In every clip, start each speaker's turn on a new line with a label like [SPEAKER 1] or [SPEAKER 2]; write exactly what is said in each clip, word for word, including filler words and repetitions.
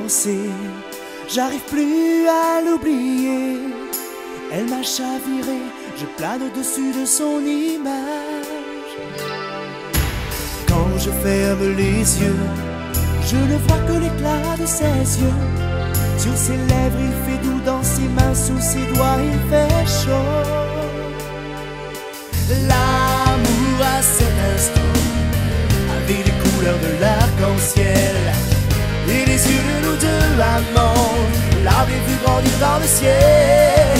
[SPEAKER 1] pensée, j'arrive plus à l'oublier. Elle m'a chaviré, je plane au-dessus de son image. Quand je ferme les yeux, je ne vois que l'éclat de ses yeux. Sur ses lèvres il fait doux, dans ses mains, sous ses doigts il fait chaud. L'amour à cet instant avait les couleurs de l'arc-en-ciel, et les yeux de nous deux amants l'avaient vu grandir dans le ciel.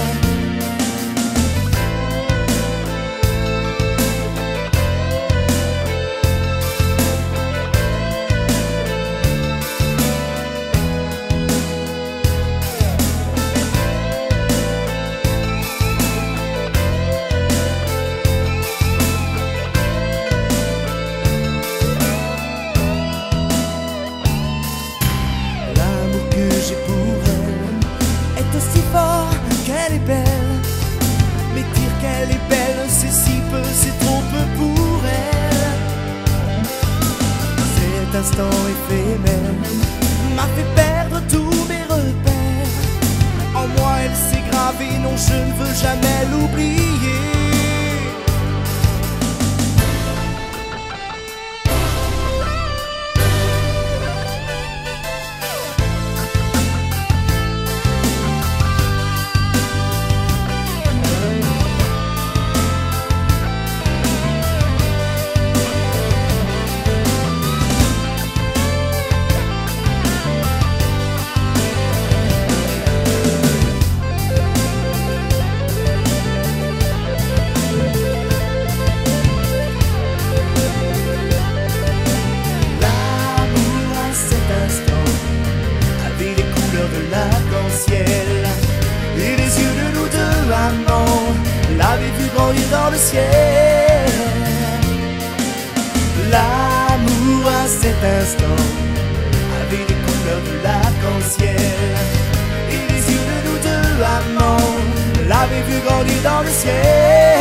[SPEAKER 1] Qu'elle est belle, mais dire qu'elle est belle, c'est si peu, c'est trop peu pour elle. Cet instant éphémère m'a fait perdre tous mes repères. En moi elle s'est gravée, non je ne veux jamais l'oublier. Et les yeux de nous deux amants l'avaient vu grandir dans le ciel. L'amour à cet instant avait les couleurs de l'arc-en-ciel, et les yeux de nous deux amants l'avaient vu grandir dans le ciel.